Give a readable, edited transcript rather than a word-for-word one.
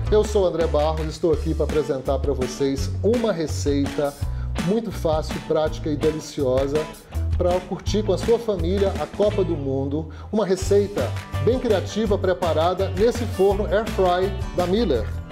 Eu sou o André Barros, estou aqui para apresentar para vocês uma receita muito fácil, prática e deliciosa para curtir com a sua família a Copa do Mundo. Uma receita bem criativa preparada nesse forno Air Fry da Miller.